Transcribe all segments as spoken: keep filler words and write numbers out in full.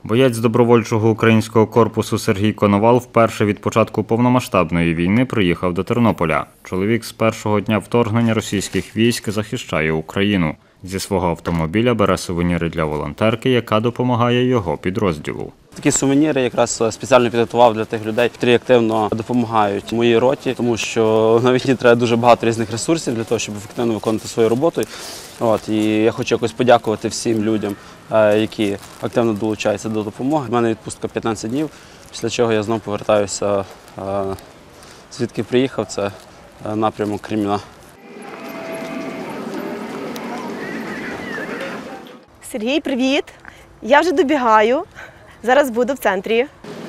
Боєць добровольчого українського корпусу Сергій Коновал вперше від початку повномасштабної війни приїхав до Тернополя. Чоловік з першого дня вторгнення російських військ захищає Україну. Зі свого автомобіля бере сувеніри для волонтерки, яка допомагає його підрозділу. Такі сувеніри якраз спеціально підготував для тих людей, які активно допомагають моїй роті, тому що на війні треба дуже багато різних ресурсів для того, щоб ефективно виконувати свою роботу. От, і я хочу якось подякувати всім людям, які активно долучаються до допомоги. У мене відпустка п'ятнадцять днів, після чого я знову повертаюся, звідки приїхав, це напрямок Креміна. Сергій, привіт! Я вже добігаю. Зараз буду в центрі.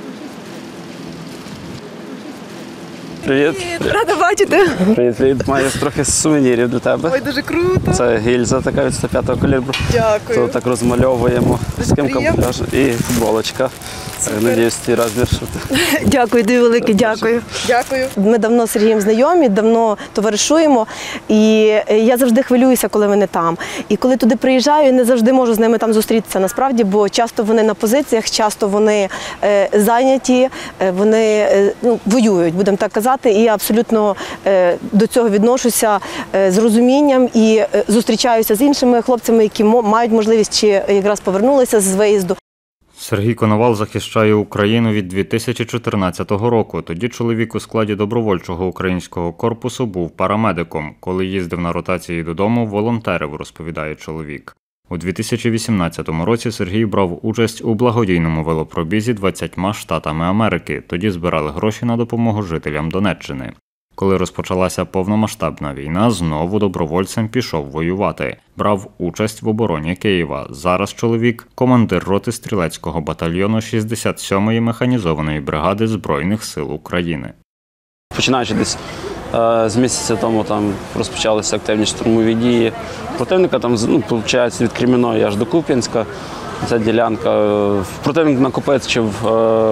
Привіт. Привіт, рада бачити. Привіт, привіт. Маю трохи сувенірів для тебе. Ой, дуже круто. Це гільза така від сто п'ятого калібру. Дякую. Це так розмальовуємо. З ким камуфляж. І футболочка. Надіюсь, твій розмір. Дякую, дуже велике, дякую. Дякую. Ми давно з Сергієм знайомі, давно товаришуємо. І я завжди хвилююся, коли вони там. І коли туди приїжджаю, не завжди можу з ними там зустрітися насправді, бо часто вони на позиціях, часто вони е, зайняті, е, вони е, ну, воюють, будемо так казати. І я абсолютно е, до цього відношуся е, з розумінням і е, зустрічаюся з іншими хлопцями, які мають можливість чи якраз повернулися з виїзду. Сергій Коновал захищає Україну від дві тисячі чотирнадцятого року. Тоді чоловік у складі добровольчого українського корпусу був парамедиком. Коли їздив на ротації додому, волонтерив, розповідає чоловік. У дві тисячі вісімнадцятому році Сергій брав участь у благодійному велопробізі двадцятьма штатами Америки. Тоді збирали гроші на допомогу жителям Донеччини. Коли розпочалася повномасштабна війна, знову добровольцем пішов воювати. Брав участь в обороні Києва. Зараз чоловік – командир роти стрілецького батальйону шістдесят сьомої механізованої бригади Збройних сил України. Починаючи десь з місяця тому там розпочалися активні штурмові дії противника, там, ну, виходить, від Креміної аж до Куп'янська. Ця ділянка. Противник накопичив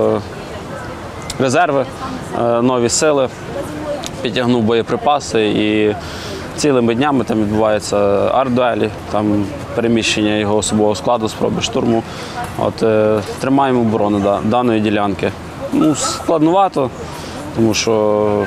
резерви, нові сили. Підтягнув боєприпаси і цілими днями там відбуваються артдуелі, там переміщення його особового складу, спроби штурму. От, е, тримаємо оборону да, даної ділянки. Ну, складновато, тому що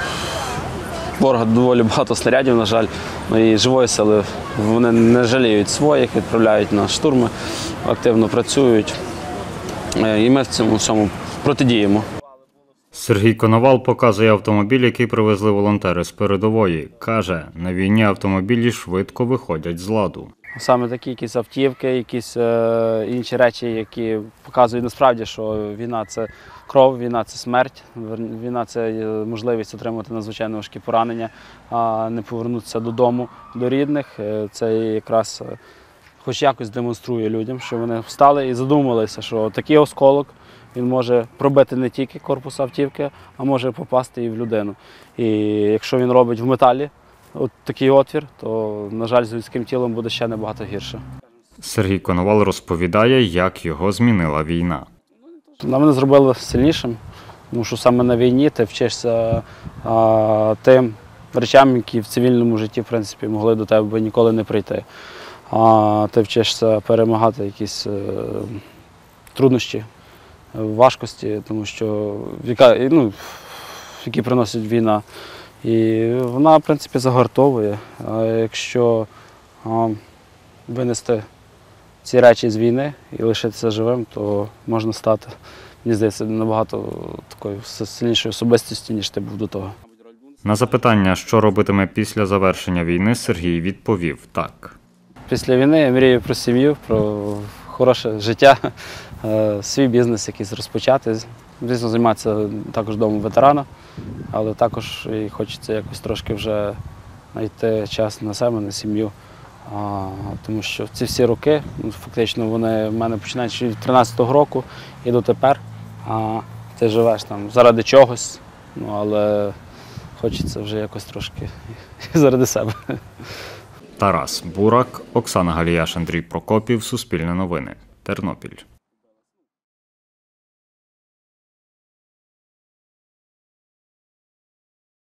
ворога доволі багато снарядів, на жаль, ну, і живої сили вони не жаліють своїх, відправляють на штурми, активно працюють. Е, і ми в цьому всьому протидіємо. Сергій Коновал показує автомобіль, який привезли волонтери з передової. Каже, на війні автомобілі швидко виходять з ладу. Саме такі якісь автівки, якісь е, інші речі, які показують насправді, що війна – це кров, війна – це смерть, війна – це можливість отримати надзвичайно важкі поранення, а не повернутися додому, до рідних. Це якраз хоч якось демонструє людям, що вони встали і задумалися, що такий осколок він може пробити не тільки корпус автівки, а може попасти і в людину. І якщо він робить в металі от такий отвір, то, на жаль, з людським тілом буде ще набагато гірше. Сергій Коновал розповідає, як його змінила війна. На мене зробили сильнішим, тому що саме на війні ти вчишся а, тим речам, які в цивільному житті, в принципі, могли до тебе ніколи не прийти. А ти вчишся перемагати якісь е, труднощі, важкості, тому що яка, ну, які приносить війна. І вона, в принципі, загартовує. А якщо а, винести ці речі з війни і лишитися живим, то можна стати, мені здається, набагато такою сильнішою особистістю, ніж ти був до того. На запитання, що робитиме після завершення війни, Сергій відповів так. Після війни я мрію про сім'ю, про хороше життя, свій бізнес якийсь розпочати. Звісно, займатися також домом ветерана, але також і хочеться якось трошки вже знайти час на себе, на сім'ю. Тому що ці всі роки, фактично, вони в мене починають від тринадцятого року і дотепер. А ти живеш там заради чогось, ну, але хочеться вже якось трошки заради себе. Тарас Бурак, Оксана Галіяш, Андрій Прокопів, Суспільне новини, Тернопіль.